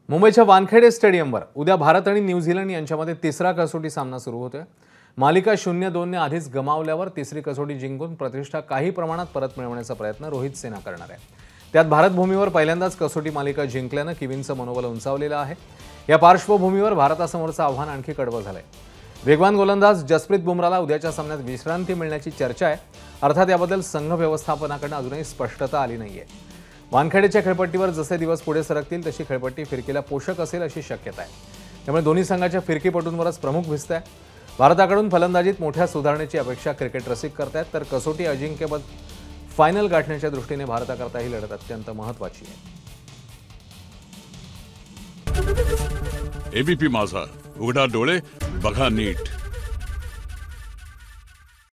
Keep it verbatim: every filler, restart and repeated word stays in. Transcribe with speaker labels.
Speaker 1: मुंबईच्या वानखेडे स्टेडियमवर उद्या भारत आणि न्यूझीलंड यांच्यामध्ये तिसरा कसोटी सामना सुरू होतोय। मालिका शून्य दोन ने आधीच गमावल्यावर तिसरी कसोटी जिंकून प्रतिष्ठा काही प्रमाणात परत मिळवण्याचा प्रयत्न रोहित सेना करणार आहे। त्यात भारत भूमीवर पहिल्यांदाच कसोटी मालिका जिंकल्याने किवींचं मनोबल उंचावलेलं आहे। या पार्श्वभूमीवर भारतासमोरचं आव्हान आणखी कडवं झालंय। वेगवान गोलंदाज जसप्रीत बुमराहला उद्याच्या सामन्यात विश्रांती मिळण्याची चर्चा आहे। अर्थात याबद्दल संघ व्यवस्थापनाकडून अजूनही स्पष्टता आली नाहीये। वानखेडेच्या खेळपट्टीवर जसे दिवस पुढे सरकतील तशी खेळपट्टी फिरकीला पोषक असेल अशी शक्यता आहे। त्यामुळे दोन्ही संघाच्या फिरकीपटूंवरच प्रमुख भिस्त आहे। भारताकडून फलंदाजीत मोठ्या सुधारणेची अपेक्षा क्रिकेट रसिक करतात, तर कसोटी अजिंक्यपद फायनल गाठण्याच्या दृष्टीने भारताकरता ही लढत अत्यंत महत्त्वाची आहे।
Speaker 2: एबीपी माझा, उघडा डोळे बघा नीट।